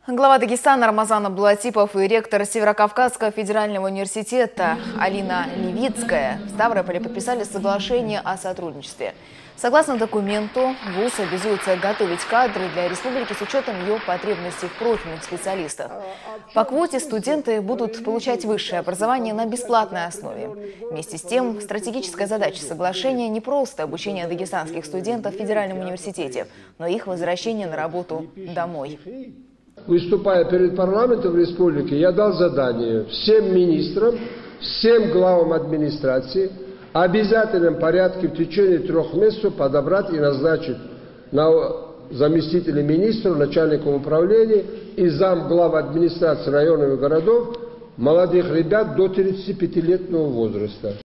Глава Дагестана Рамазан Абдулатипов и ректор Северокавказского федерального университета Алина Левицкая в Ставрополе подписали соглашение о сотрудничестве. Согласно документу, ВУЗ обязуется готовить кадры для республики с учетом ее потребностей в профильных специалистах. По квоте студенты будут получать высшее образование на бесплатной основе. Вместе с тем, стратегическая задача соглашения не просто обучение дагестанских студентов в федеральном университете, но и их возвращение на работу домой. Выступая перед парламентом республики, я дал задание всем министрам, всем главам администрации в обязательном порядке в течение 3 месяцев подобрать и назначить на заместителей министров, начальников управления и замглав администрации районов и городов молодых ребят до 35-летнего возраста.